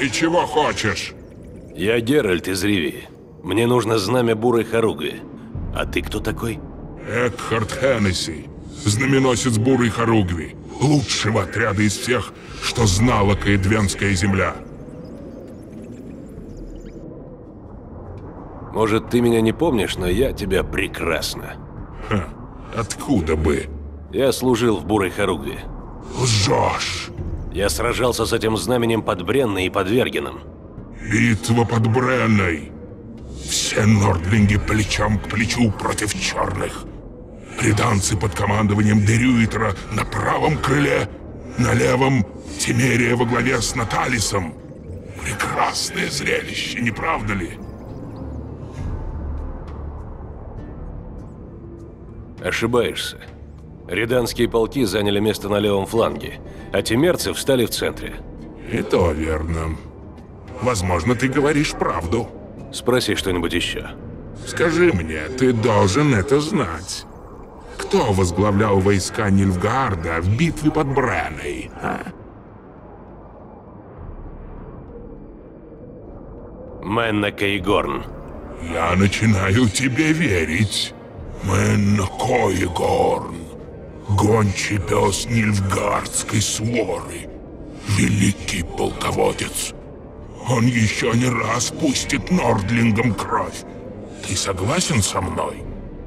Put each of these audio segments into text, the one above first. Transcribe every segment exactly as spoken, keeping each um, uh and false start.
И чего хочешь? Я Геральт из Ривии. Мне нужно знамя бурой хоругви. А ты кто такой? Экхард Хеннесси, знаменосец бурой хоругви. Лучшего отряда из всех, что знала Каэдвенская земля. Может, ты меня не помнишь, но я тебя прекрасно. Ха, откуда бы? Я служил в бурой хоругви. Лжешь! Я сражался с этим знаменем под Бренной и под Вергеном. Битва под Бренной. Все нордлинги плечом к плечу против черных. Реданцы под командованием Дерюитера на правом крыле, на левом Тимерия во главе с Наталисом. Прекрасное зрелище, не правда ли? Ошибаешься. Реданские полки заняли место на левом фланге, а тимерцы встали в центре. И то верно. Возможно, ты говоришь правду. Спроси что-нибудь еще. Скажи мне, ты должен это знать. Кто возглавлял войска Нильфгаарда в битве под Бренной, а? Мэнна Кейгорн. Я начинаю тебе верить. Мэнна Кейгорн. Гончий пес Нильфгаардской своры. Великий полководец. Он еще не раз пустит нордлингам кровь. Ты согласен со мной?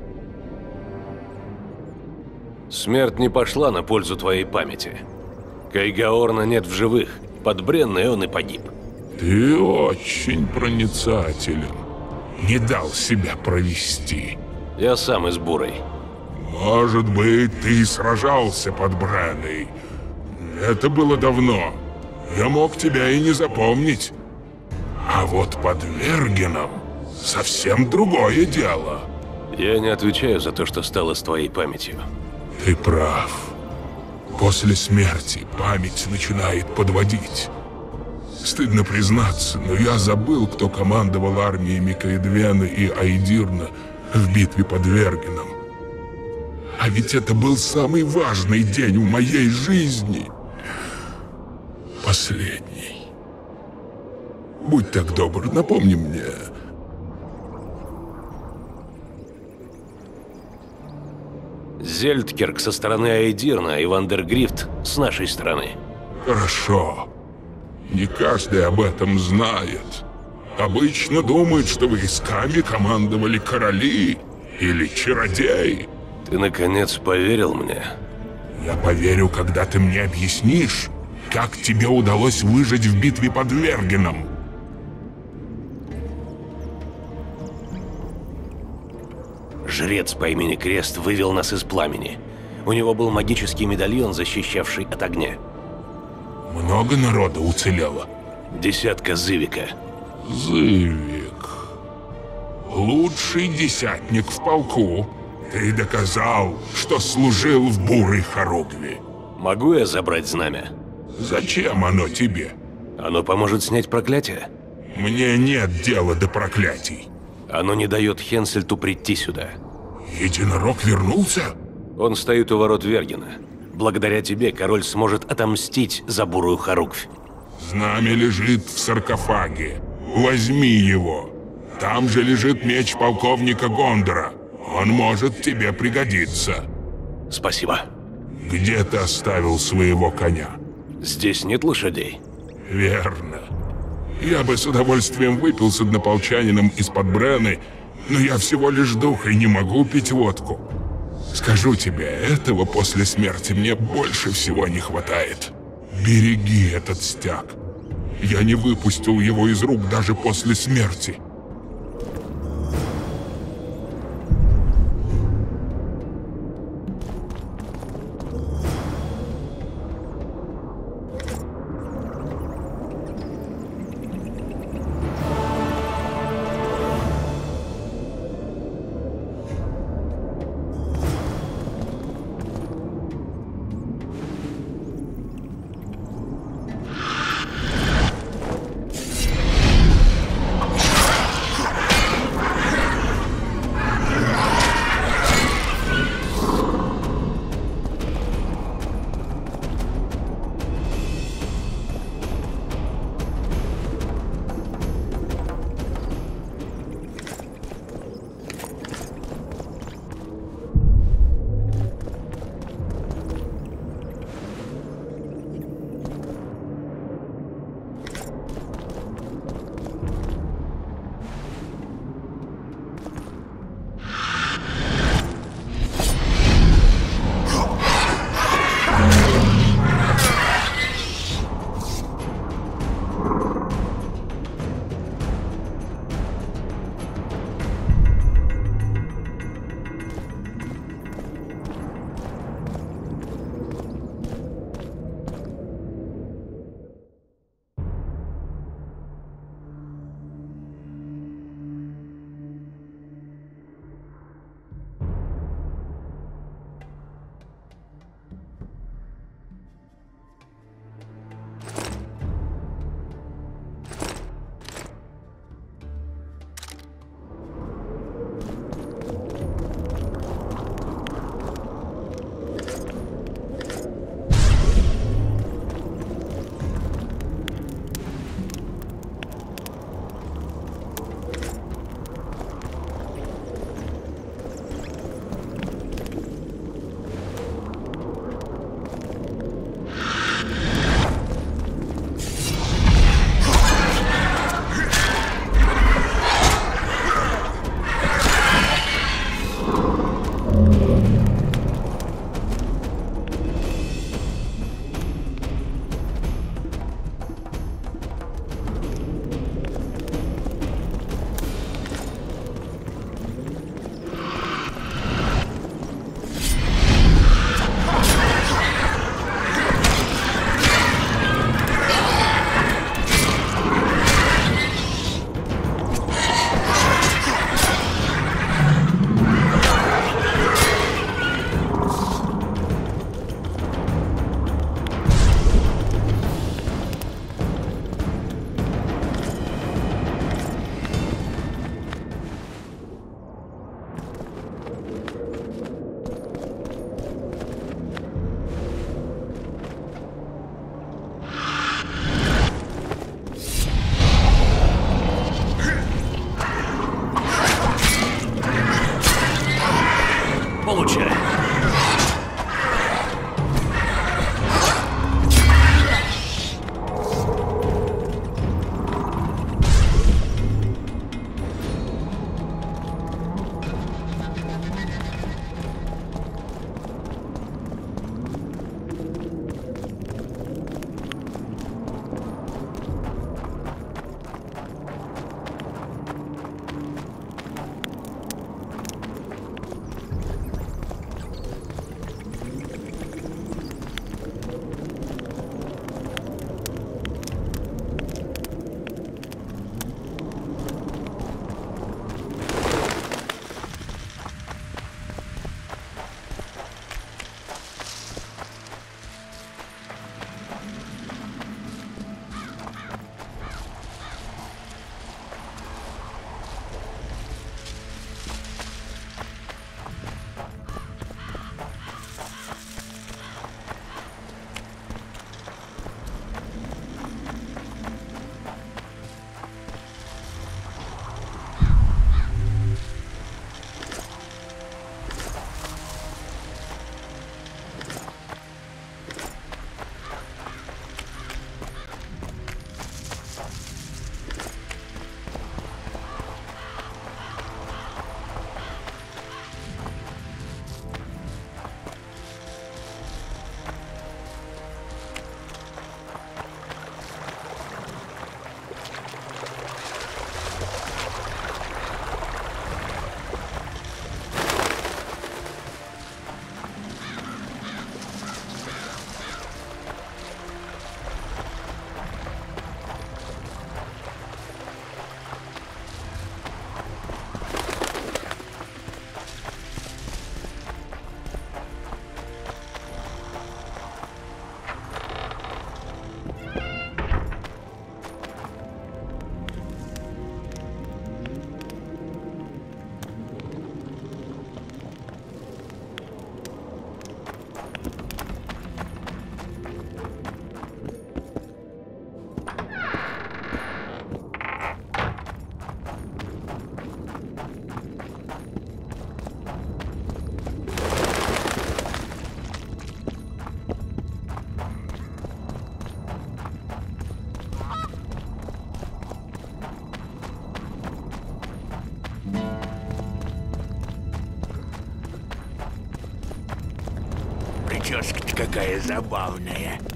Смерть не пошла на пользу твоей памяти. Кейгорна нет в живых. Под Бренной он и погиб. Ты очень проницателен. Не дал себя провести. Я сам из Бурой. Может быть, ты сражался под Бренной. Это было давно. Я мог тебя и не запомнить. А вот под Вергеном совсем другое дело. Я не отвечаю за то, что стало с твоей памятью. Ты прав. После смерти память начинает подводить. Стыдно признаться, но я забыл, кто командовал армиями Каэдвена и Айдирна в битве под Вергеном. А ведь это был самый важный день в моей жизни. Последний. Будь так добр, напомни мне. Зельдкерк со стороны Айдирна и Вандергрифт с нашей стороны. Хорошо. Не каждый об этом знает. Обычно думают, что войсками командовали короли или чародеи. Ты наконец поверил мне? Я поверю, когда ты мне объяснишь, как тебе удалось выжить в битве под Вергеном. Жрец по имени Крест вывел нас из пламени. У него был магический медальон, защищавший от огня. Много народа уцелело? Десятка Зывика. Зывик. Лучший десятник в полку. Ты доказал, что служил в бурой хоругви. Могу я забрать знамя? Зачем оно тебе? Оно поможет снять проклятие? Мне нет дела до проклятий. Оно не дает Хенсельту прийти сюда. Единорог вернулся? Он стоит у ворот Вергена. Благодаря тебе король сможет отомстить за бурую хоругвь. Знамя лежит в саркофаге. Возьми его. Там же лежит меч полковника Гондора. Он может тебе пригодиться. Спасибо. Где ты оставил своего коня? Здесь нет лошадей. Верно. Я бы с удовольствием выпил с однополчанином из-под Бренны, но я всего лишь дух и не могу пить водку. Скажу тебе, этого после смерти мне больше всего не хватает. Береги этот стяг. Я не выпустил его из рук даже после смерти. прическа какая забавная.